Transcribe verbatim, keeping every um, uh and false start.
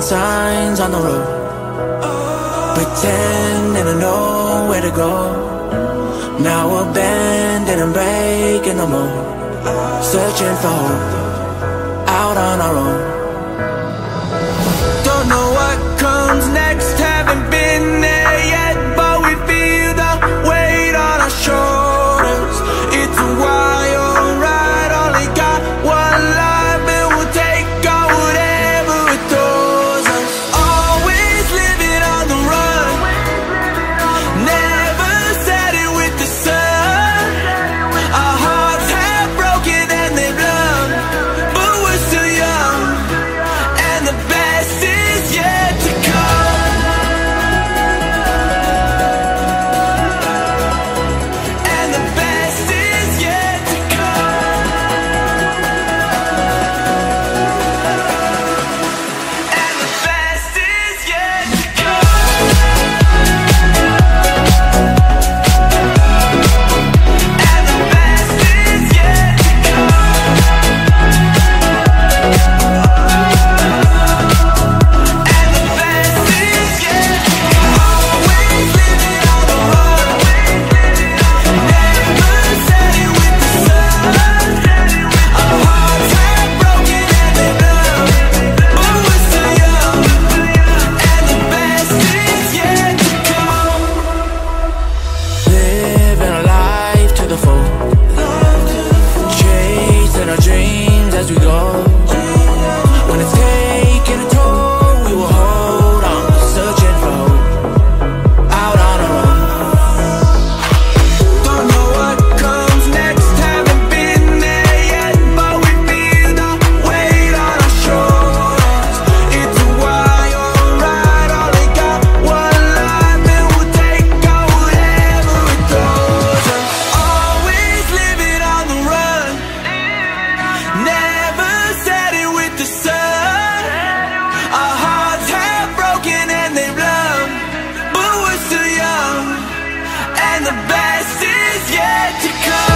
signs on the road, pretending I know where to go. Now we're bending and breaking the mold, searching for hope, out on our own. Don't know what comes next, haven't been there yet, but we feel the weight on our shoulders. It's a wild ride, only got one life, and we'll take on whatever it throws us. Always living on the run, never setting with the sun. Our hearts have broken and they've loved, but we're still young, and the best is yet to come. And the best is yet to come. And the best is yet to come. And the best is yet to come. And the best is yet to come. Always living on the run, never setting with the sun. Our hearts have broken and they're numb, but we're still young, and the best is yet to come. Living our life to the full, chasing our dreams as we go. When it's taking a toll, we will hold on, searching for hope, out on our own. Don't know what comes next, haven't been there yet, but we feel the weight on our shoulders. It's a wild ride, only got one life, and we'll take on whatever it throws us. Always living on the run, never setting with the sun. Our hearts have broken and they've loved, but we're still young, and the best is yet to come.